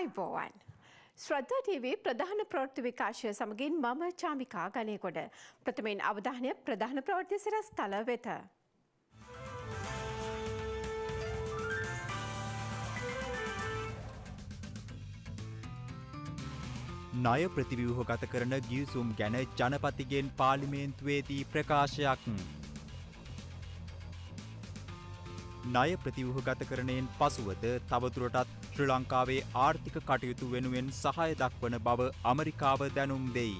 ආයිබෝවන් ශ්‍රද්ධා ටීවී ප්‍රධාන ප්‍රවෘත්ති විකාශය සමගින් මම චාමිකා ගණේගොඩ ප්‍රථමයෙන් අවධානය ප්‍රධාන ප්‍රවෘත්ති සිරස්තල වෙත. ණය ප්‍රතිව්‍යුහගත කරන ගිවිසුම් ගැන ජනපතිගෙන් පාර්ලිමේන්තුවේදී ප්‍රකාශයක්. ණය ප්‍රතිව්‍යුහගතකරණයෙන් පසුවද තවදුරටත් ශ්‍රී ලංකාවේ ආර්ථික කටයුතු වෙනුවෙන් සහාය දක්වන බව ඇමරිකාව දැනුම් දෙයි.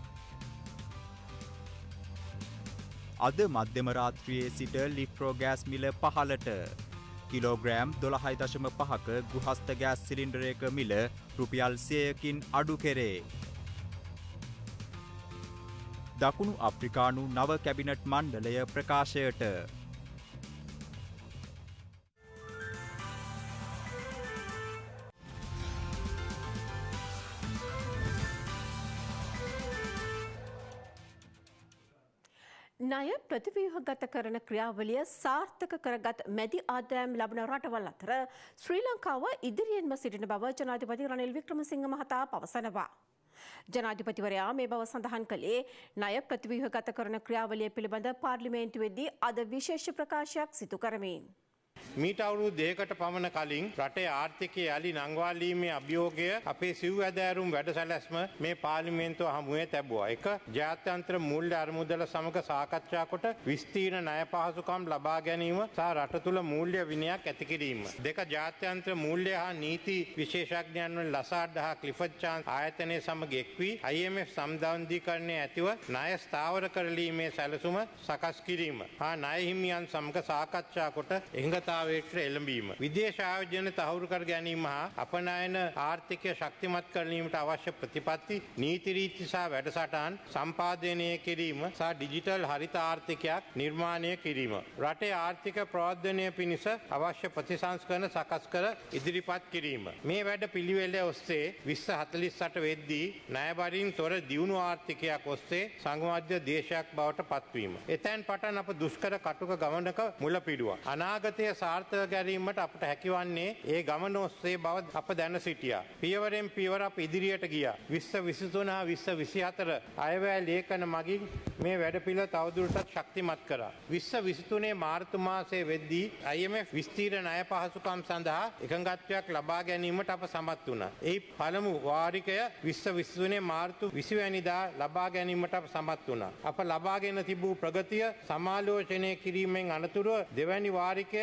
අද මධ්‍යම රාත්‍රියේ සිට ලිට්‍රෝ ගෑස් මිල පහළට. කිලෝග්‍රෑම් 12.5ක ගෘහස්ත ගෑස් සිලින්ඩරයක මිල රුපියල් 100කින් අඩු කෙරේ. දකුණු අප්‍රිකානු නව කැබිනට් මණ්ඩලය ප්‍රකාශයට. ණය ප්‍රතිව්‍යුහගත කරන ක්‍රියාවලිය සාර්ථක කරගත් මැදි ආදායම් ලබන රටවල් අතර ශ්‍රී ලංකාව ඉදිරියෙන්ම සිටින බව ජනාධිපති රනිල් වික්‍රමසිංහ මහතා පවසනවා. ජනාධිපතිවරයා මේ බව සඳහන් කළේ ණය ප්‍රතිව්‍යුහගත කරන ක්‍රියාවලිය පිළිබඳ පාර්ලිමේන්තුවේදී අද විශේෂ ප්‍රකාශයක් සිදු කරමින්. මීට අවුරුදු දෙකකට පමණ කලින් රටේ ආර්ථිකය යලි නංවාලීමේ අභියෝගය අපේ සිව් ඇදෑරුම් වැඩසැලැස්ම මේ පාර්ලිමේන්තුව හමුවේ තැබුවා. එක ජාත්‍යන්තර මූල්‍ය අරමුදල සමග සාකච්ඡා කොට විස්තීර්ණ ණය පහසුකම් ලබා ගැනීම සහ රට තුළ මූල්‍ය විනයක් ඇති කිරීම. දෙක ජාත්‍යන්තර මූල්‍ය හා නීති විශේෂඥයන් වන ලසාඩ් හා ක්ලිෆර්ඩ් චාන්ස් ආයතනයේ සමග එක් වී IMF සම්බන්ධීකරණයේ ඇතිව ණය ස්ථාවර කරලීමේ සැලසුම සකස් කිරීම හා ණය හිමියන් සමග සාකච්ඡා කොට එළඹීම. විදේශ ආයෝජන තහවුරු කර ගැනීම හා අපනයන ආර්ථිකය ශක්තිමත් කරලීමට අවශ්‍ය ප්‍රතිපත්ති නීති රීති සහ වැඩසටහන් සම්පාදනය කිරීම සහ ඩිජිටල් හරිත ආර්ථිකයක් නිර්මාණය කිරීම. රටේ ආර්ථික ප්‍රවර්ධනය පිණිස අවශ්‍ය ප්‍රතිසංස්කරණ සකස් කර ඉදිරිපත් කිරීම. මේ වැඩ පිළිවෙල ඔස්සේ 2048 වෙද්දී ණයබරින් තොර දියුණු ආර්ථිකයක් ඔස්සේ සංවාද්‍ය දේශයක් බවට පත්වීම. එතැන් පටන් අප දුෂ්කර කටුක ගමනක මුල පිටුවා. අනාගතයේ සාර්ථක ගැනීමට අපට හැකිවන්නේ ඒ ගමන ඔස්සේ බව අප දැන සිටියා. පියවරෙන් පියවර අප ඉදිරියට ගියා. 2023 හා 2024 අයවැය ලේඛන මගින් මේ වැඩපිළිවෙල තවදුරටත් ශක්තිමත් කරා. 2023 මාර්තු මාසයේ වෙද්දී IMF විස්තීර්ණ ණය පහසුකම් සඳහා එකඟත්වයක් ලබා ගැනීමට අප සමත් වුණා. එහි පළමු වාරිකය 2023 මාර්තු 20 වැනිදා ලබා ගැනීමට අප සමත් වුණා. අප ලබාගෙන තිබූ ප්‍රගතිය සමාලෝචනය කිරීමෙන් අනතුරුව දෙවැනි වාරිකය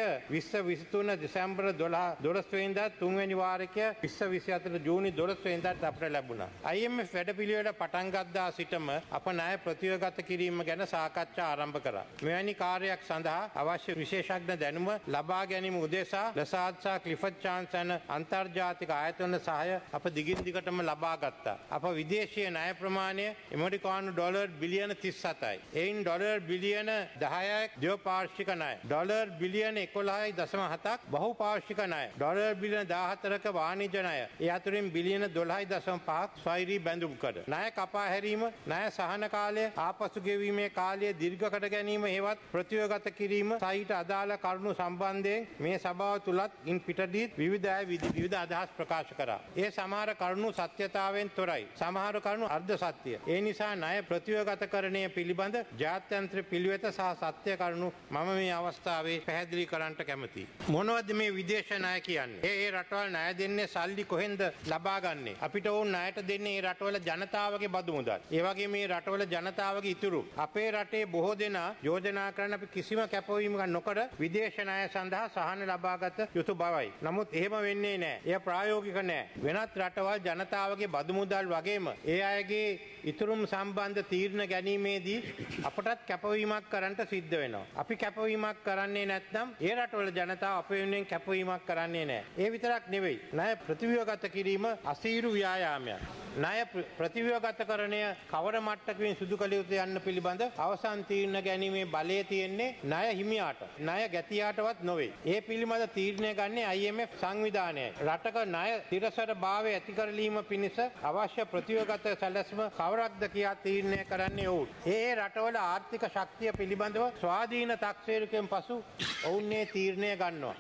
2023 දෙසැම්බර් 12 වෙනිදා තුන්වැනි වාරිකය 2024 ජූනි 12 වෙනිදාට අපට ලැබුණා. IMF වැඩපිළිවෙල පටන් ගත්තා සිටම අප ණය ප්‍රතිව්‍යුහගත කිරීම ගැන සාකච්ඡා ආරම්භ කරා. මෙවැනි කාර්යයක් සඳහා අවශ්‍ය විශේෂඥ දැනුම ලබා ගැනීම උදෙසා ලසාඩ් සහ ක්ලිෆර්ඩ් චාන්ස් යන අන්තර්ජාතික ආයතන සහාය අප දිගින් දිගටම ලබා ගත්තා. අප විදේශීය ණය ප්‍රමාණය ඇමරිකානු ඩොලර් බිලියන 37යි. එයින් ඩොලර් බිලියන 10ක් ද්විපාර්ශ්වික ණය. ඩොලර් බිලියන 11.7ක් බහුපාර්ශ්වික ණය. ඩොලර් බිලියන 14ක වාණිජ්‍ය ණය. ඒ අතුරින් බිලියන 12.5ක් ස්වෛරී බැඳුම් කඩ. ණය කපා හැරීම, ණය සහන කාලය, ආපසු ගෙවීමේ කාලය දීර්ඝ කර ගැනීම හේවත් ප්‍රතිව්‍යුහගත කිරීම සහිත අදාළ කරුණු සම්බන්ධයෙන් මේ සභාව තුලත් ඉන් පිටදී විවිධ අදහස් ප්‍රකාශ කරා. ඒ සමහර කරුණු සත්‍යතාවයෙන් තොරයි. සමහර කරුණු අර්ධ සත්‍ය. ඒ නිසා ණය ප්‍රතිව්‍යුහගතකරණය පිළිබඳ ජාත්‍යන්තර පිළිවෙත සහ සත්‍ය කරුණු මම මේ අවස්ථාවේ පැහැදිලි කරන්නට කැමතියි. මොනවද මේ විදේශ ණය කියන්නේ? ඒ රටවල් ණය දෙන්නේ සල්ලි කොහෙන්ද ලබා ගන්නේ? අපිට ඕන ණයට දෙන්නේ මේ රටවල ජනතාවගේ බදු මුදල්. ඒ වගේ මේ රටවල ජනතාවගේ ඉතුරු. අපේ රටේ බොහෝ දෙනා යෝජනා කරන අපි කිසිම කැපවීමක් නොකර විදේශ ණය සඳහා සහන ලබාගත යුතු බවයි. නමුත් එහෙම වෙන්නේ නැහැ. එය ප්‍රායෝගික නැහැ. වෙනත් රටවල් ජනතාවගේ බදු මුදල් වගේම ඒ අයගේ ඉතුරුම් සම්බන්ධ තීරණ ගැනීමේදී අපටත් කැපවීමක් කරන්නට සිද්ධ වෙනවා. අපි කැපවීමක් කරන්නේ නැත්නම් ඒ රටවල ජනතාව අප වෙනුවෙන් කැපවීමක් කරන්නේ නැහැ. ඒ විතරක් නෙවෙයි. ණය ප්‍රතිව්‍යුහගත කිරීම අසීරු ව්‍යායාමයක්. ණය ප්‍රතිව්‍යුහගතකරණය කවර මට්ටමකින් සිදු කළ යුතු යන්න පිළිබඳ අවසන් තීරණ ගැනීමේ බලය තියෙන්නේ ණය හිමියාට. ණය ගැතියාටවත් නොවේ. ඒ පිළිබඳ තීරණය ගන්නේ IMF සංවිධානයයි. රටක ණය තිරසර භාවය ඇති කරලීම පිණිස අවශ්‍ය ප්‍රතිව්‍යුහගත සැලැස්ම කවරක්ද කියා තීරණය කරන්නේ ඔවුන්. ඒ රටවල ආර්ථික ශක්තිය පිළිබඳව ස්වාධීන තක්සේරුකෙන් පසු ඔවුන් මේ තීරණය ගන්නවා.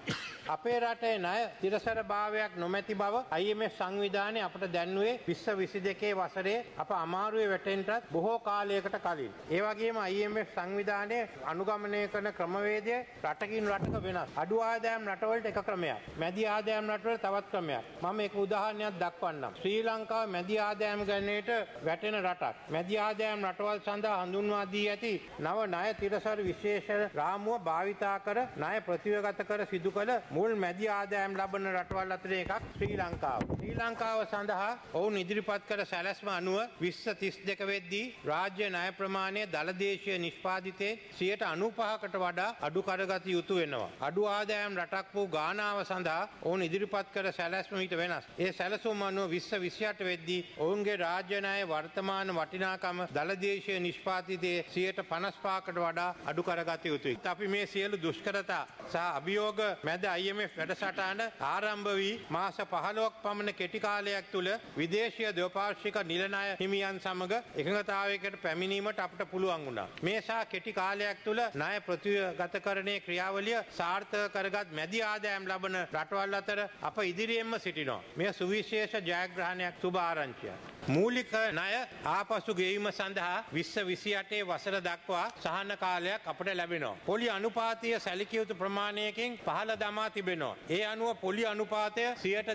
අපේ රටේ ණය තිරසර භාවයක් නොමැති බව IMF සංවිධානය අපට දැන්වුවේ 2022 වසරේ අප අමාරුවේ වැටෙන්නට බොහෝ කාලයකට කලින්. ඒ වගේම IMF සංවිධානය අනුගමනය කරන ක්‍රමවේදය රටකින් රටක වෙනස්. අඩු ආදායම් රටවලට එක ක්‍රමයක්. මැදි ආදායම් රටවල තවත් ක්‍රමයක්. මම එක උදාහරණයක් දක්වන්නම්. ශ්‍රී ලංකාව මැදි ආදායම් ගණනයට වැටෙන රටක්. මැදි ආදායම් රටවල් සඳහා හඳුන්වා දී ඇති නව ණය තිරසර විශේෂ රාමුව භාවිතා කර ණය ප්‍රතිවගත කර සිදු කළ මුල් මැදි ආදායම් ලබන රටවල් අතර එකක් ශ්‍රී ලංකාව. ශ්‍රී ලංකාව සඳහා ඔවුන් ඉදිරිපත් කළ සැලැස්ම අනුව 2032 වෙද්දී රාජ්‍ය ණය ප්‍රමාණය දළදේශීය නිෂ්පාදිතයේ 95%කට වඩා අඩු කරගත යුතු වෙනවා. අඩු ආදායම් රටක් වූ ගානාව සඳහා ඔවුන් ඉදිරිපත් කළ සැලැස්ම ඊට වෙනස්. ඒ සැලසුම අනුව 2028 වෙද්දී ඔවුන්ගේ රාජ්‍ය ණය වර්තමාන වටිනාකම දළදේශීය නිෂ්පාදිතයේ 55%කට වඩා අඩු කරගත යුතුයි. අපි මේ සියලු දුෂ්කරතා සහ අභියෝග මැද IMF වැඩසටහන ආරම්භ වී මාස 15ක් පමණ කෙටි කාලයක් තුළ විදේශීය ද්විපාර්ශ්වික නිල ණය හිමියන් සමග එකඟතාවයකට පැමිණීමට අපට පුළුවන් වුණා. මේ සා කෙටි කාලයක් තුළ ණය ප්‍රතිගතකරණයේ ක්‍රියාවලිය සාර්ථක කරගත් මැදි ආදායම් ලබන රටවල් අතර අප ඉදිරියෙන්ම සිටිනවා. මෙය සුවිශේෂ ජයග්‍රහණයක් සුබ ආරංචියක්. මූලික ණය ආපසු ගෙවීම සඳහා 2028 වසර දක්වා සහන කාලයක් අපට ලැබෙනවා. පොලි අනුපාතය සැලකිය යුතු ප්‍රමාණයකින් පහළ දමා තිබෙනවා. ඒ අනුව පොලි අනුපාතය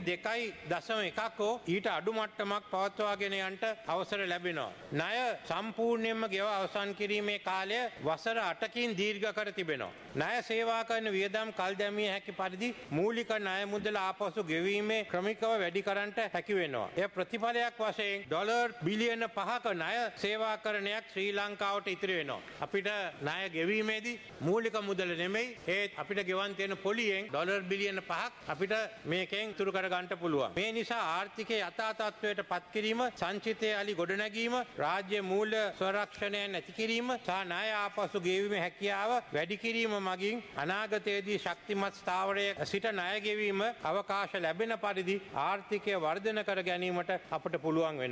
2.1% හෝ ඊට අඩු මට්ටමක් පවත්වාගෙන යන්නට අවසර ලැබෙනවා. ණය සම්පූර්ණයෙන්ම ගෙව අවසන් කිරීමේ කාලය වසර 8කින් දීර්ඝ කර තිබෙනවා. ණය සේවා කරන වියදම් කල් දැමිය හැකි පරිදි මූලික ණය මුදල ආපසු ගෙවීමේ ක්‍රමිකව වැඩි කරන්නට හැකි වෙනවා. එය ප්‍රතිඵලයක් වශයෙන් ඩොලර් බිලියන 5ක ණය සේවාකරණයක් ශ්‍රී ලංකාවට ඉතිරි වෙනවා. අපිට ණය ගෙවීමේදී මූලික මුදල නෙමෙයි ඒත් අපිට ගෙවන් තියෙන පොලියෙන් ඩොලර් බිලියන 5ක් අපිට මේකෙන් ඉතුරු කර ගන්න පුළුවන්. මේ නිසා ආර්ථිකයේ යථා තත්ත්වයට පත් කිරීම, සංචිතය අලි ගොඩනැගීම, රාජ්‍ය මූල්‍ය සංරක්ෂණය නැති කිරීම සහ ණය ආපසු ගෙවීමේ හැකියාව වැඩි කිරීම මගින් අනාගතයේදී ශක්තිමත් ස්ථාවරයක සිට ණය ගෙවීම අවකාශ ලැබෙන පරිදි ආර්ථිකය වර්ධනය කර ගැනීමට අපට පුළුවන් වෙනවා.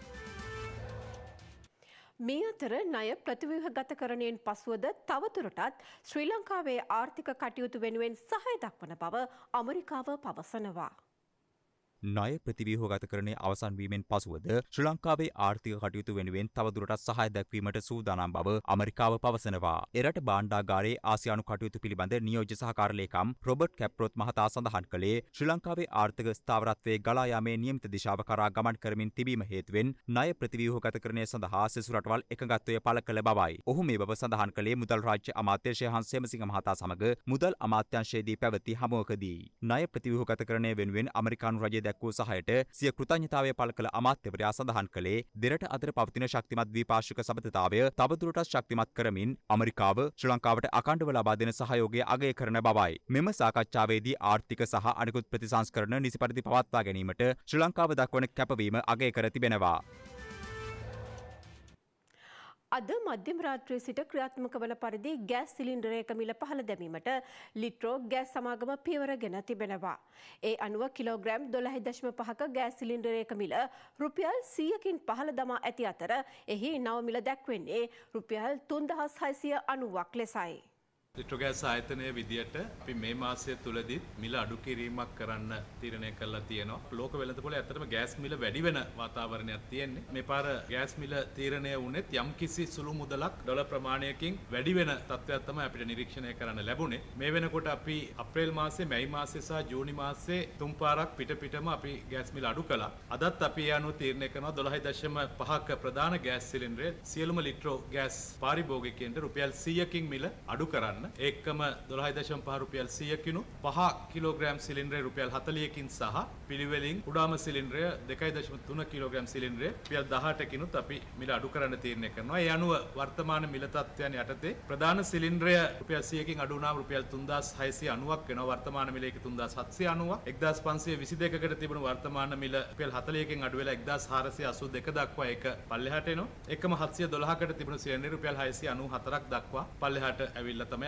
මේ අතර ණය ප්‍රතිව්‍යුහගතකරණයෙන් පසුවද තවදුරටත් ශ්‍රී ලංකාවේ ආර්ථික කටයුතු වෙනුවෙන් සහාය දක්වන බව ඇමරිකාව පවසනවා. ණය ප්‍රතිව්‍යුහගතකරණයේ අවසන් වීමෙන් පසුවද ශ්‍රී ලංකාවේ ආර්ථික කටයුතු වෙනුවෙන් තවදුරටත් සහාය දැක්වීමට සූදානම් බව ඇමරිකාව පවසනවා. එරට භාණ්ඩාගාරයේ ආසියානු කටයුතු පිළිබඳ නියෝජ්‍ය සහකාර ලේකම් රොබර්ට් කැප්රොත් මහතා සඳහන් කළේ ශ්‍රී ලංකාවේ ආර්ථික ස්ථාවරත්වයේ ගලා යාමේ නියමිත දිශාව කරා ගමන් කරමින් තිබීම හේතුවෙන් ණය ප්‍රතිව්‍යුහගතකරණය සඳහා සෙසු රටවල් එකඟත්වය පළ කළ බවයි. ඔහු මේ බව සඳහන් කළේ මුදල් රාජ්‍ය අමාත්‍ය ශේහන්ස් සේමසිංහ මහතා සමග මුදල් අමාත්‍යාංශයේදී පැවති හමුවකදී. ණය ප්‍රතිව්‍යුහගතකරණය වෙනුවෙන් ඇමරිකානු රජය දක්වූ සහයට සිය කෘතඥතාවය පළ කළ අමාත්‍යවරයා සඳහන් කළේ දෙරට අතර පවතින ශක්තිමත් ද්විපාර්ශ්වික සබඳතාවය තවදුරටත් ශක්තිමත් කරමින් ඇමරිකාව ශ්‍රී ලංකාවට අඛණ්ඩව ලබා දෙන සහයෝගය අගය කරන බවයි. මෙම සාකච්ඡාවේදී ආර්ථික සහ අනිකුත් ප්‍රතිසංස්කරණ නිසි පරිදි පවත්වා ගැනීමට ශ්‍රී ලංකාව දක්වන කැපවීම අගය කර තිබෙනවා. අද මධ්‍යම රාත්‍රියේ සිට ක්‍රියාත්මක වන පරිදි ගෑස් සිලින්ඩරයක මිල පහළ දැමීමට ලිට්‍රෝ ගෑස් සමාගම පියවරගෙන තිබෙනවා. ඒ අනුව කිලෝග්‍රෑම් 12.5ක ගෑස් සිලින්ඩරයක මිල රුපියල් 100කින් පහළ දමා ඇති අතර එහි නව මිල දැක්වෙන්නේ රුපියල් 3690ක් ලෙසයි. ලිට්‍රෝගෑස් ආයතනයේ විදියට අපි මේ මාසය තුලදීත් මිල අඩු කිරීමක් කරන්න තීරණය කළා තියෙනවා. ලෝක වෙළඳපොලේ ඇත්තටම ගෑස් මිල වැඩි වෙන වාතාවරණයක් තියෙන්නේ. මේ පාර ගෑස් මිල තීරණය වුණෙත් යම්කිසි සුළු මුදලක් ඩොලර් ප්‍රමාණයකින් වැඩි වෙන තත්ත්වයක් තමයි අපිට නිරීක්ෂණය කරන්න ලැබුණේ. මේ වෙනකොට අපි අප්‍රේල් මාසේ, මැයි මාසේ සහ ජූනි මාසේ තුන් පාරක් පිටම අපි ගෑස් මිල අඩු කළා. අදත් අපි ඒ අනුව තීරණය කරනවා 12.5ක ප්‍රධාන ගෑස් සිලින්ඩරය සියලුම ලිට්‍රෝ ගෑස් පාරිභෝගිකයන්ට රුපියල් 100කින් මිල අඩු කරන්න. ඒකම 12.5 රුපියල් 100කිනු 5 කිලෝග්‍රෑම් සිලින්ඩරය රුපියල් 40කින් සහ පිළිවෙලින් කුඩාම සිලින්ඩරය 2.3 කිලෝග්‍රෑම් සිලින්ඩරය රුපියල් 18කිනුත් අපි මිල අඩු කරන්න තීරණය කරනවා. ඒ අනුව වර්තමාන මිල තත්ත්වයන් යටතේ ප්‍රධාන සිලින්ඩරය රුපියල් 100කින් අඩු වුණාම රුපියල් 3690ක් වෙනවා. වර්තමාන මිල ඒක 3790ක්. 1522කට තිබුණු වර්තමාන මිල රුපියල් 40කින් අඩු වෙලා 1482 දක්වා ඒක පල්ලෙහාට එනවා. එකම 712කට තිබුණු සිලින්ඩරය රුපියල් 694ක් දක්වා පල්ලෙහාට ඇවිල්ලා තමයි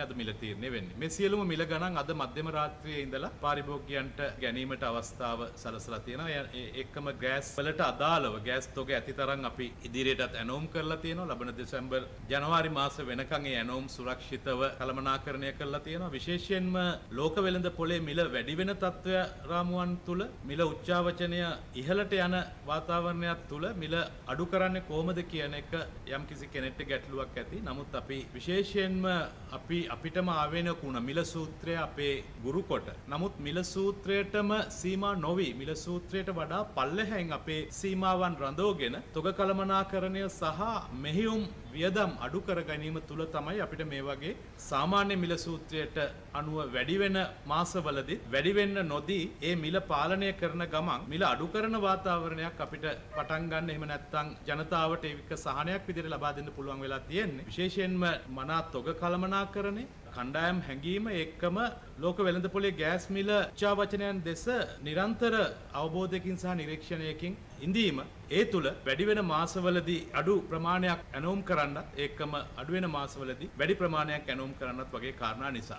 අද මිල තීරණය වෙන්නේ. මේ සියලුම මිල ගණන් අද මධ්‍යම රාත්‍රියේ ඉඳලා පාරිභෝගිකයන්ට ගැනීමට අවස්ථාව සලසලා තියෙනවා. ඒකම ගෑස් වලට අදාළව ගෑස් තොග ඇතිතරම් අපි ඉදිරියටත් ඇනෝම් කරලා තියෙනවා. ලබන දෙසැම්බර් ජනවාරි මාස වෙනකන් ඒ ඇනෝම් සුරක්ෂිතව කළමනාකරණය කරලා තියෙනවා. විශේෂයෙන්ම ලෝක වෙළඳ පොලේ මිල වැඩි වෙන තත්ත්වය රාමුවන් තුල මිල උච්චාවචනය ඉහළට යන වාතාවරණයක් තුල මිල අඩු කරන්නේ කොහොමද කියන එක යම්කිසි කෙනෙක්ට ගැටලුවක් ඇති. නමුත් අපි විශේෂයෙන්ම අපිටම ආවේනික වුණ මිල සූත්‍රය අපේ ගුරු කොට. නමුත් මිල සූත්‍රයටම සීමා නොවි මිල සූත්‍රයට වඩා පල්ලෙහෙන් අපේ සීමාවන් රඳවගෙන තොග කළමනාකරණය සහ මෙහියුම් වියදම් අඩු කර ගැනීම තුල තමයි අපිට මේ වගේ සාමාන්‍ය මිල සූත්‍රයට අනුව වැඩි වෙන මාසවලදී වැඩි වෙන්න නොදී ඒ මිල පාලනය කරන ගමන් මිල අඩු කරන වාතාවරණයක් අපිට පටන් ගන්න. එහෙම නැත්නම් ජනතාවට ඒක සහනයක් විදිහට ලබා දෙන්න පුළුවන් වෙලා තියෙන්නේ. විශේෂයෙන්ම මනා තොග කළමනාකරණය කණ්ඩායම් හැංගීම එක්කම ලෝක වෙළඳ පොලේ ගෑස් මිල උච්චාවචනයන් දෙස නිරන්තර අවබෝධයකින් සහ නිරීක්ෂණයකින් ඉඳීම ඒ තුල වැඩි වෙන මාසවලදී අඩු ප්‍රමාණයක් ඇනෝම් කරන්නත් ඒකම අඩු වෙන මාසවලදී වැඩි ප්‍රමාණයක් ඇනෝම් කරන්නත් වගේ කාරණා නිසා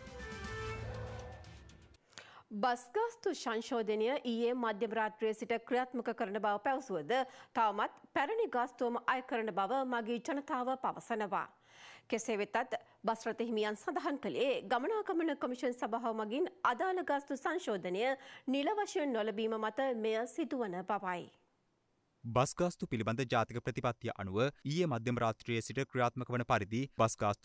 බස් ගාස්තු සංශෝධනය ඊයේ මධ්‍යම රාත්‍රියේ සිට ක්‍රියාත්මක කරන බව පැවසුවද තවමත් පැරණි ගාස්තුවම අය කරන බව මගී ජනතාව පවසනවා. කෙසේ වෙතත් බස් රථ හිමියන් සඳහන් කළේ ගමනාගමන කොමිෂන් සභාව මගින් අදාළ ගාස්තු සංශෝධනය නිල වශයෙන් නොලැබීම මත මෙය සිදුවන බවයි. බස් ගාස්තු පිළිබඳ ජාතික ප්‍රතිපත්තිය අනුව ඊයේ මධ්‍යම රාත්‍රියේ සිට ක්‍රියාත්මක වන පරිදි බස් ගාස්තු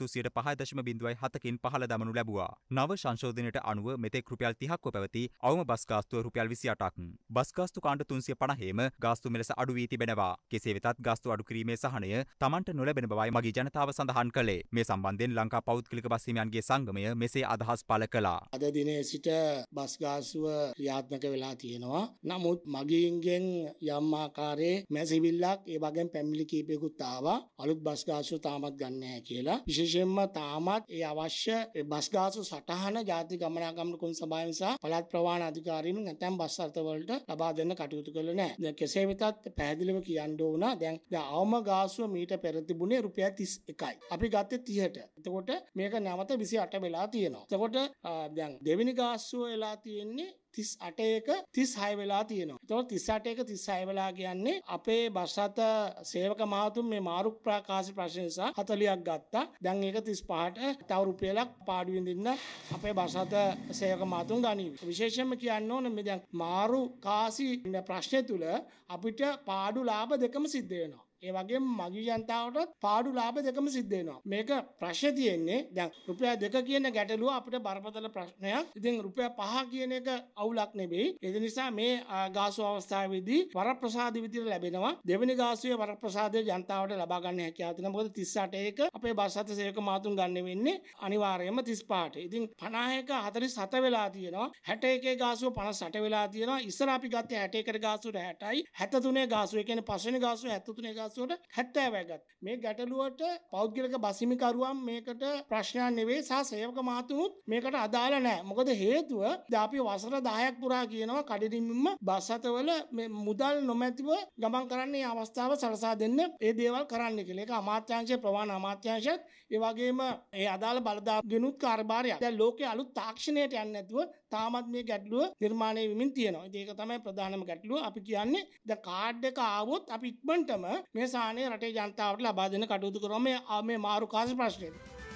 5.07කින් පහළ දමනු ලැබුවා. නව සංශෝධනයට අනුව මෙතෙක් රුපියල් 30ක්ව පැවති අවම බස් ගාස්තුව රුපියල් 28ක්. බස් ගාස්තු කාණ්ඩ 350ෙම ගාස්තු මෙලෙස අඩු වී තිබෙනවා. කෙසේ වෙතත් ගාස්තු අඩු කිරීමේ සහනය Tamanට නොලැබෙන බවයි මගී ජනතාව සඳහන් කළේ. මේ සම්බන්ධයෙන් ලංකා පෞද්ගලික බස් හිමියන්ගේ සංගමය මෙසේ අදහස් පළ කළා. අද දිනේ සිට බස් ගාස්තුව ක්‍රියාත්මක වෙලා තියෙනවා. නමුත් මගීන්ගෙන් යම් ආකාරයේ මැසිවිල්ලක් ඒ වගේම පැමිණිලි කීපයකුත් ආවා. අලුත් බස් ගාස්තු තාමත් ගන්න නැහැ කියලා. විශේෂයෙන්ම තාමත් ඒ අවශ්‍ය බස් ගාස්තු සටහන ජාතික ගමනාගමන කොමිසම සභාව නිසා පළාත් ප්‍රවාහන අධිකාරීන් නැත්නම් බස් අර්ථ වලට ලබා දෙන්න කටයුතු කළේ නැහැ. දැන් කෙසේ වෙතත් පැහැදිලිව කියන්න ඕන දැන් අවම ගාස්තුව මීට පෙර තිබුණේ රුපියල් 31යි. අපි ගත්තේ 30ට. එතකොට මේක නැවත 28 වෙලා තියෙනවා. එතකොට දැන් දෙවෙනි ගාස්තුව වෙලා තියෙන්නේ 38ක 36 වෙලා තියෙනවා. එතකොට 38ක 36 වෙලා කියන්නේ අපේ බස් රථ සේවක මහතුන් මේ මාරු ප්‍රකාශ ප්‍රශ්න නිසා 40ක් ගත්තා. දැන් ඒක 35ට තව රුපියලක් පාඩු විඳින්න අපේ බස් රථ සේවක මහතුන් ගනීවි. විශේෂයෙන්ම කියන්න ඕනේ මේ දැන් මාරු කාසි ප්‍රශ්නේ තුල අපිට පාඩු ලාභ දෙකම සිද්ධ වෙනවා. ඒ වගේම මගී ජනතාවට පාඩු ලාභ දෙකම සිද්ධ වෙනවා. මේක ප්‍රශ්නේ තියෙන්නේ දැන් රුපියල් 2 කියන ගැටලුව අපිට බරපතල ප්‍රශ්නයක්. ඉතින් රුපියල් 5 කියන එක අවුලක් නෙවෙයි. ඒ නිසා මේ ගාස්තු අවස්ථාවේදී වරප්‍රසාද විදිහට ලැබෙනවා. දෙවෙනි ගාස්තුවේ වරප්‍රසාදය ජනතාවට ලබා ගන්න හැකියාව තියෙනවා. මොකද 38ක අපේ බස් රථ සේවක මාතුන් ගන්න වෙන්නේ අනිවාර්යයෙන්ම 35ට. ඉතින් 50ක 47 වෙලා තියෙනවා. 61 ගාස්තුව 58 වෙලා තියෙනවා. ඉස්සර අපි ගත්තේ 61කට ගාස්තුවට 60යි. 73 ගාස්තුව ඒ කියන්නේ පස්වෙනි ගාස්තුව 73 70ක් ගත්. මේ ගැටලුවට පෞද්ගලික බස් හිමිකරුවන් මේකට ප්‍රශ්නයක් නෙවෙයි සහ සේවක මාතුනුත් මේකට අදාළ නැහැ. මොකද හේතුව දැන් අපි වසර 10ක් පුරා කියනවා කඩින්මින්ම බස් රථවල මුදල් නොමැතිව ගමන් කරන්න මේ අවස්ථාව සලසා දෙන්න ඒ දේවල් කරන්න කියලා. ඒක අමාත්‍යාංශයේ ප්‍රවාහන අමාත්‍යාංශයත් ඒ වගේම ඒ අදාළ බලධාරීනුත් කාර්යභාරයක්. දැන් ලෝකයේ අලුත් තාක්ෂණයට යන්නේ නැතුව තාමත් මේ ගැටලුව නිර්මාණය වෙමින් තියෙනවා. ඒක තමයි ප්‍රධානම ගැටලුව. අපි කියන්නේ දැන් කාඩ් එක ආවොත් අපි ඉක්මනටම මේ සාහනය රටේ ජනතාවට ලබා දෙන්න කටයුතු කරනවා මේ මාරු කාසි ප්‍රශ්නේ.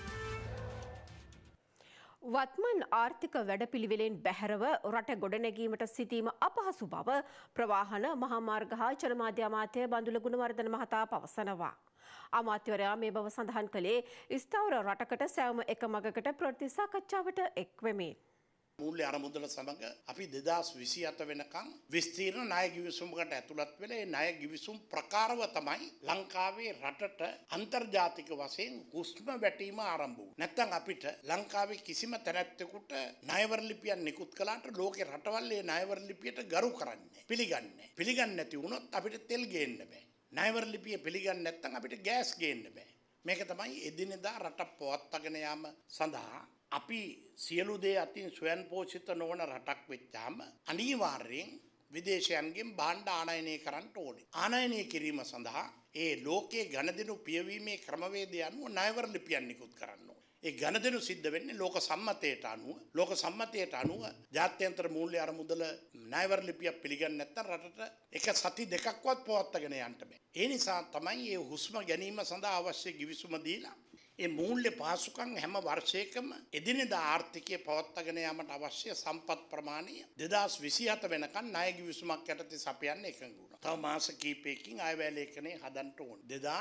වත්මන් ආර්ථික වැඩපිළිවෙලෙන් බැහැරව රට ගොඩනැගීමට සිටීම අපහසු බව ප්‍රවාහන මහාමාර්ග හා ජනමාධ්‍ය අමාත්‍ය බඳුල ගුණවර්ධන මහතා පවසනවා. අමාත්‍යවරයා මේ බව සඳහන් කළේ ස්ථාවර රටකට සෑම එක මගකට ප්‍රවෘත්ති සාකච්ඡාවට එක් වෙමින්. මූල්‍ය අරමුදල සමග අපි 2027 වෙනකන් විස්තීර්ණ ණය ගිවිසුමකට ඇතුළත් වෙලා ඒ ණය ගිවිසුම් ප්‍රකාරව තමයි ලංකාවේ රටට අන්තර්ජාතික වශයෙන් හුස්ම වැටීම ආරම්භ වුනේ. නැත්නම් අපිට ලංකාවේ කිසිම තැනැත්තෙකුට ණයවර ලිපියක් නිකුත් කළාට ලෝකේ රටවල් ඒ ණයවර ලිපියට ගරු කරන්නේ පිළිගන්නේ නැති වුණොත් අපිට තෙල් ගේන්න බෑ. ණයවර ලිපිය පිළිගන්නේ නැත්නම් අපිට ගෑස් ගේන්න බෑ. මේක තමයි එදිනෙදා රට පවත්වාගෙන යාම සඳහා අපි සියලු දේ අතින් ස්වයං පෝෂිත නොවන රටක් වෙච්චාම අනිවාර්යෙන් විදේශයන්ගෙන් භාණ්ඩ ආනයනය කරන්න ඕනේ. ආනයනය කිරීම සඳහා ඒ ලෝකයේ ඝනදිනු පියවීමේ ක්‍රමවේදය අනුව ණයවර ලිපියක් නිකුත් කරන්න ඕනේ. ඒ ගණදෙනු සිද්ධ වෙන්නේ ලෝක සම්මතයට අනුව ජාත්‍යන්තර මූල්‍ය අරමුදල ණයවර ලිපියක් පිළිගන්නේ නැත්නම් රටට එක සති දෙකක්වත් පවත්වාගෙන යන්න බෑ. ඒ නිසා තමයි මේ හුස්ම ගැනීම සඳහා අවශ්‍ය ගිවිසුම දීලා ඒ මූල්‍ය පහසුකම් හැම වර්ෂයකම එදිනෙදා ආර්ථිකය පවත්වාගෙන යාමට අවශ්‍ය සම්පත් ප්‍රමාණය 2027 වෙනකන් ණය ගිවිසුමක් යටතේ සපයන්න එකඟ වුණා. තව මාස කිහිපයකින් අයවැය ලේඛනය හදන්න ඕන.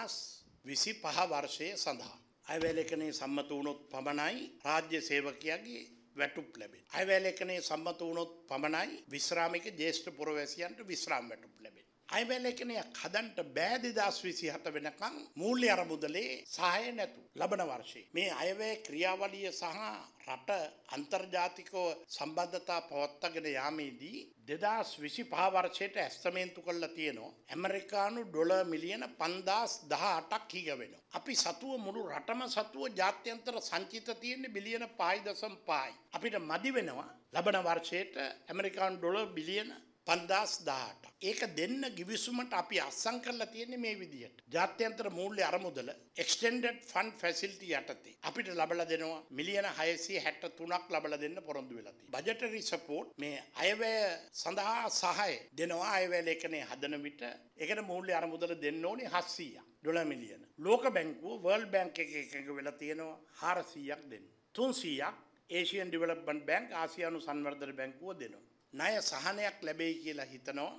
2025 වර්ෂයේ සඳහා අයවැය ලේඛනයේ සම්මත වුණොත් පමණයි රාජ්‍ය සේවකයාගේ වැටුප් ලැබෙන්නේ. අයවැය ලේඛනයේ සම්මත වුණොත් පමණයි විශ්‍රාමික ජ්‍යෙෂ්ඨ පුරවැසියන්ට විශ්‍රාම වැටුප් ලැබෙන්නේ. අයවැය ලේඛනයක් හදන්න බෑ 2027 වෙනකන් මූල්‍ය අරමුදලේ සහාය නැතු ලබන වර්ෂයේ. මේ අයවැය ක්‍රියාවලිය සහ රට අන්තර්ජාතිකව සම්බන්ධතා පවත්වාගෙන යාමේදී 2025 වර්ෂයට ඇස්තමේන්තු කරලා තියෙනවා ඇමරිකානු ඩොලර් මිලියන 5018ක් හිග වෙනවා. අපි සතුව මුළු රටම සතුව ජාත්‍යන්තර සංචිත තියෙන්නේ බිලියන 5.5යි. අපිට මදි වෙනවා ලබන වර්ෂයට ඇමරිකානු ඩොලර් බිලියන 5018. ඒක දෙන්න ගිවිසුමට අපි අත්සන් කරලා තියෙන්නේ මේ විදිහට. ජාත්‍යන්තර මූල්‍ය අරමුදල extended fund facility යටතේ අපිට ලබලා දෙනවා මිලියන 663ක් ලබලා දෙන්න පොරොන්දු වෙලා තියෙනවා. budgetary support මේ අයවැය සඳහා සහාය දෙනවා අයවැය ලේඛනයේ හදන විට ඒකට මූල්‍ය අරමුදල දෙන්න ඕනේ 700ක් ඩොලර් මිලියන. ලෝක බැංකුව වර්ල්ඩ් බැංක් එකක වෙලා තියෙනවා 400ක් දෙන්න. 300ක් ඒෂියන් ඩෙවලොප්මන්ට් බැංක් ආසියානු සංවර්ධන බැංකුව දෙනවා. ණය සහනයක් ලැබෙයි කියලා හිතනවා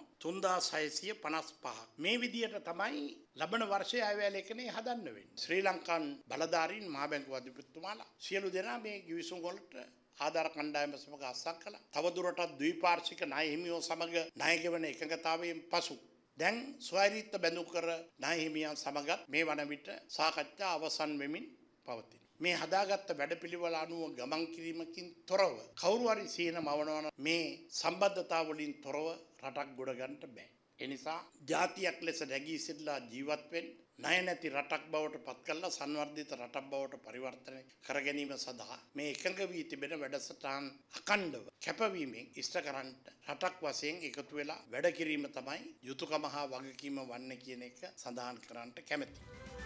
3655ක්. මේ විදියට තමයි ලබන වර්ෂයේ අයවැය ලේඛනයේ හදන්න වෙන්නේ. ශ්‍රී ලංකන් බලධාරීන් මහ බැංකුව අධිපතිතුමාලා සියලු දෙනා මේ ගිවිසුම් වලට ආධාර කණ්ඩායම සමග අත්සන් කළා. තවදුරටත් ද්විපාර්ශ්වික ණය හිමියෝ සමග ණය ගෙවන එකඟතාවයෙන් පසු දැන් ස්වෛරීත්ව බැඳු කර ණය හිමියන් සමගත් මේ වන විට සාකච්ඡා අවසන් වෙමින් පවතී. මේ හදාගත්ත වැඩපිළිවෙල අනුව ගමන් කිරීමකින් තොරව කවුරු හරි සීන මවනවන මේ සම්බන්ධතාව වලින් තොරව රටක් ගොඩ ගන්නට බෑ. ඒ නිසා ජාතියක් ලෙස නැගී සිටලා ජීවත් වෙන්න ණය නැති රටක් බවට පත් කරලා සංවර්ධිත රටක් බවට පරිවර්තනය කර ගැනීම සඳහා මේ එකඟ වී තිබෙන වැඩසටහන් අඛණ්ඩව කැපවීමෙන් ඉෂ්ට කරන්නට රටක් වශයෙන් එකතු වෙලා වැඩ කිරීම තමයි යුතුයකම හා වගකීම වන්නේ කියන එක සඳහන් කරන්නට කැමැතියි.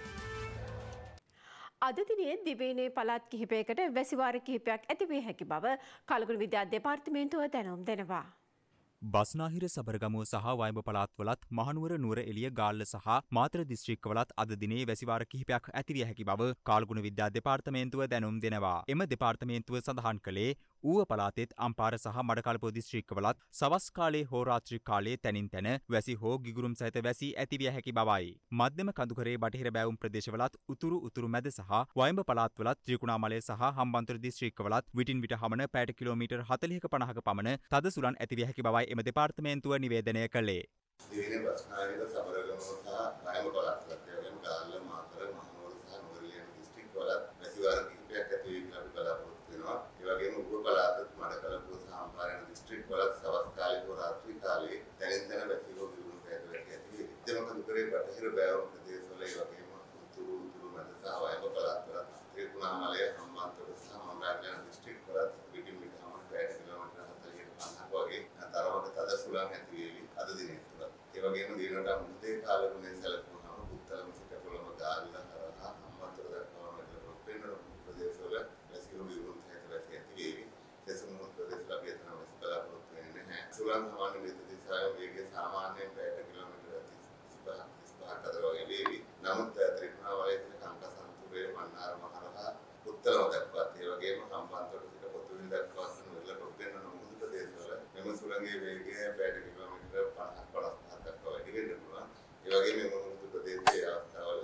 අද දිනේ දිවයිනේ පළාත් කිහිපයකට වැසිවාර කිහිපයක් ඇති විය හැකි බව කලගුණ විද්‍යා දෙපාර්තමේන්තුව දැනුම් දෙනවා. බස්නාහිර සබරගමුව සහ වයඹ පළාත්වලත් මහනුවර නුවර එළිය ගාල්ල සහ මාතර දිස්ත්‍රික්කවලත් අද දිනේ වැසිවාර කිහිපයක් ඇතිවිය හැකි බව කාලගුණ විද්‍යා දෙපාර්තමේන්තුව දැනුම් දෙනවා. එම දෙපාර්තමේන්තුව සඳහන් කළේ ඌව පළාතෙත් අම්පාර සහ මඩකලපුව දිස්ත්‍රික්කවලත් සවස් කාලයේ හෝ රාත්‍රී කාලයේ තැනින් තැන වැසි හෝ ගිගුරුම් සහිත වැසි ඇතිවිය හැකි බවයි. මධ්‍යම කඳුකරේ බටහිර බෑවුම් ප්‍රදේශවලත් උතුරු මැද සහ වයඹ පළාත්වලත් ත්‍රිකුණාමලය සහ හම්බන්තොට දිස්ත්‍රික්කවලත් විටින් විට හමන පැයට කිලෝමීටර් 40ක 50ක පමණ තද සුළං ඇතිවිය හැකි බවයි එම දෙපාර්තමේන්තුව නිවේදනය කළේ. දිවයිනේ බස්නාහිර සබරගමුව සහ වයඹ පළාත්වලත් එවැගේම ගාල්ල මාතර මහනුවර සහ නුවර එළිය දිස්ත්‍රික්කවලත් වැසිවාර කිහිපයක් ඇති වෙයි කියලා අපි බලාපොරොත්තු වෙනවා. ඒ වගේම ඌව පළාතත් මඩකලපුව සහ අම්පාර යන දිස්ත්‍රික්කවලත් සවස් කාලයේ හෝ රාත්‍රී කාලයේ තැනින් තැන වැසි හෝ ගිගුරුම් සහිත වැසි ඇති වෙයි. මධ්‍යම කඳුකරේ බටහිර බෑවුම් ප්‍රදේශවල ඒ වගේම උතුරු මැද සහ වයඹ පළාත්වලත් ත්‍රිකුණාමලය හම්බන්තොට සහ මංගල්‍ය යන දිස්ත්‍රික්කවලත් විටින් විට හමන පැයට කිලෝමීටර් 40ක 50ක වගේ තරමක තද සුළං ඇති වෙයි අද දිනේ තුල. ඒ වගේම දිනකට මුදේ කාලගුණයෙන් සැලකුවහම පුත්තලම සිට කොළඹ ගාල්ල හරහා හම්බන්තොට දක්වා මෙතන වෙන ප්‍රදේශවල වැසි හෝ ගිගුරුම් සහිත වැසි ඇති වෙයි. දෙසමුණු ප්‍රදේශවල අපි එතන වැසි බලාපොරොත්තු වෙන්නේ නැහැ. සුළං සමාන දිශාවේ වේගය සාමාන්‍යයෙන් පැයට කිලෝමීටර් 35ක් අතර වගේ වේවි. නමුත් ත්‍රිකුණාමලයේ සිට කංකසන්තුරේ මන්නාරම හරහා පුත්තලම දක්වා ඒ වගේම හම්බන්තොට සිට පොතුවිල් දක්වා වෙරළ ප්‍රොප්පෙන්න මුහුදු ප්‍රදේශවල මෙම සුළංගේ වේගය පැයට කිලෝමීටර් 50ක් 55ක් දක්වා වැඩි වෙන්න පුළුවන්. ඒ වගේම මෙම මුහුදු ප්‍රදේශයේ අවස්ථාවල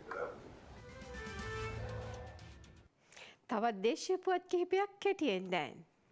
තවත් දේශීය පුවත් කිහිපයක් කෙටියෙන් දැන්.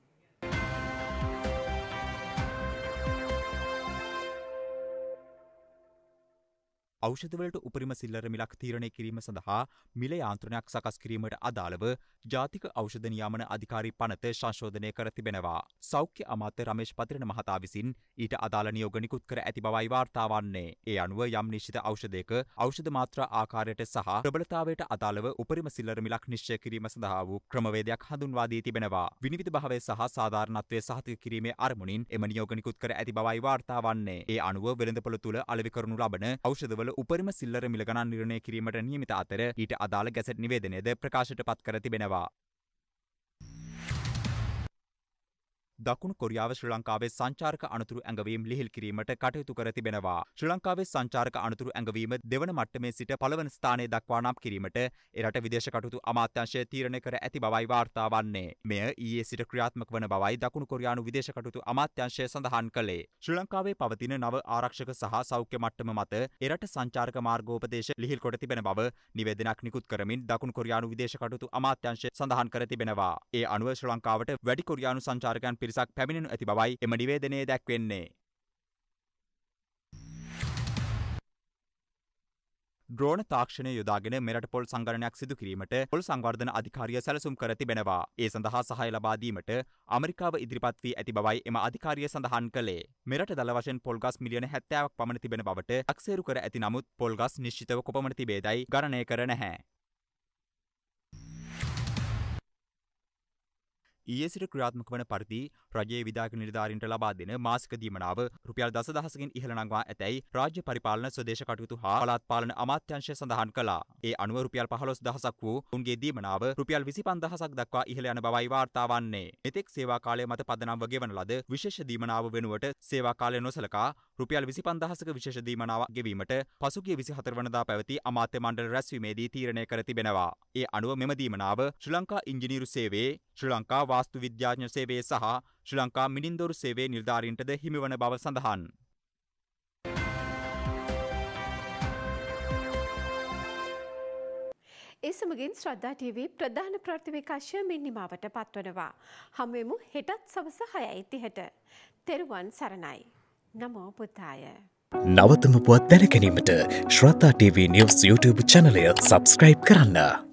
ඖෂධවලට උපරිම සිල්ලර මිලක් තීරණය කිරීම සඳහා මිල යාන්ත්‍රණයක් සකස් කිරීමට අදාළව ජාතික ඖෂධ නියාමන අධිකාරී පනත සංශෝධනය කර තිබෙනවා. සෞඛ්‍ය අමාත්‍ය රමේෂ් පතිරණ මහතා විසින් ඊට අදාළ නියෝග නිකුත් කර ඇති බවයි වාර්තා වන්නේ. ඒ අනුව යම් නිශ්චිත ඖෂධයක ඖෂධ මාත්‍රා ආකාරයට සහ ප්‍රබලතාවයට අදාළව උපරිම සිල්ලර මිලක් නිශ්චය කිරීම සඳහා වූ ක්‍රමවේදයක් හඳුන්වා දී තිබෙනවා. විනිවිද භාවය සහ සාධාරණත්වය සහතික කිරීමේ අරමුණින් එම නියෝග නිකුත් කර ඇති බවයි වාර්තා වන්නේ. ඒ අනුව වෙළඳපොළ තුල අලෙවි කරනු ලබන ඖෂධවල උපරිම සිල්ලර මිල ගණන් නිර්ණය කිරීමට නියමිත අතර ඊට අදාළ ගැසට් නිවේදනයද ප්‍රකාශයට පත් කර තිබෙනවා. දකුණු කොරියාව ශ්‍රී ලංකාවේ සංචාරක අනතුරු ඇඟවීම් ලිහිල් කිරීමට කටයුතු කර තිබෙනවා. ශ්‍රී ලංකාවේ සංචාරක අනතුරු ඇඟවීම දෙවන මට්ටමේ සිට පළවන ස්ථානයේ දක්වා නම් කිරීමට එරට විදේශ කටයුතු අමාත්‍යාංශය තීරණය කර ඇති බවයි වාර්තා වන්නේ. මෙය ඊයේ සිට ක්‍රියාත්මක වන බවයි දකුණු කොරියානු විදේශ කටයුතු අමාත්‍යාංශය සඳහන් කළේ. ශ්‍රී ලංකාවේ පවතින නව ආරක්ෂක සහ සෞඛ්‍ය මට්ටම මත එරට සංචාරක මාර්ගෝපදේශ ලිහිල් කොට තිබෙන බව නිවේදනයක් නිකුත් කරමින් දකුණු කොරියානු විදේශ කටයුතු අමාත්‍යාංශය සඳහන් කර තිබෙනවා. ඒ අනුව ශ්‍රී ලංකාවට වැඩි කොරියානු සංචාරකයන් පිරිසක් පැමිණෙනු ඇති බවයි එම නිවේදනයේ දැක්වෙන්නේ. ඩ්‍රෝන තාක්ෂණය යොදාගෙන මෙරට පොල් සංගණනයක් සිදු කිරීමට පොල් සංවර්ධන අධිකාරිය සැලසුම් කර තිබෙනවා. ඒ සඳහා සහාය ලබා දීමට ඇමරිකාව ඉදිරිපත් වී ඇති බවයි එම අධිකාරිය සඳහන් කළේ. මෙරට දල වශයෙන් පොල් ගස් මිලියන 70ක් පමණ තිබෙන බවට අක්සේරු කර ඇති නමුත් පොල් ගස් නිශ්චිතව කොපමණ තිබේදයි ගණනය කර නැහැ. ඊයේ සිට ක්‍රියාත්මක වන පරිදි රජයේ විධායක නිලධාරීන්ට ලබා දෙන මාසික දීමනාව රුපියල් 10,000කින් ඉහළ නංවා ඇතැයි රාජ්‍ය පරිපාලන ස්වදේශ කටයුතු හා පළාත් පාලන අමාත්‍යාංශය සඳහන් කළා. ඒ අනුව රුපියල් 15,000ක් වූ උන්ගේ දීමනාව රුපියල් 25,000ක් දක්වා ඉහළ යන බවයි වාර්තා වන්නේ. මෙතෙක් සේවා කාලය මත පදනම්ව ගෙවන ලද විශේෂ දීමනාව වෙනුවට සේවා කාලය නොසලකා රුපියල් 25,000ක විශේෂ දීමනාව ගෙවීමට පසුගිය 24 වනදා පැවති අමාත්‍ය මණ්ඩල රැස්වීමේදී තීරණය කර තිබෙනවා. ඒ අනුව මෙම දීමනාව ශ්‍රී ලංකා ඉංජිනේරු සේවයේ ශ්‍රී ලංකා වාස්තු විද්‍යාඥ සේවයේ සහ ශ්‍රී ලංකා මිනින්දොරු සේවයේ නිලධාරීන්ටද හිමිවන බව සඳහන්. ඒ සමගින් ශ්‍රද්ධා TV ප්‍රධාන ප්‍රතිවිකාශය නිමාවට පත්වනවා. හමුවෙමු හෙටත් සවස 6:30ට. තෙරුවන් සරණයි. නමෝ බුද්ධාය. නවතම පුවත් දැන ගැනීමට ශ්‍රද්ධා TV News YouTube channel එක subscribe කරන්න.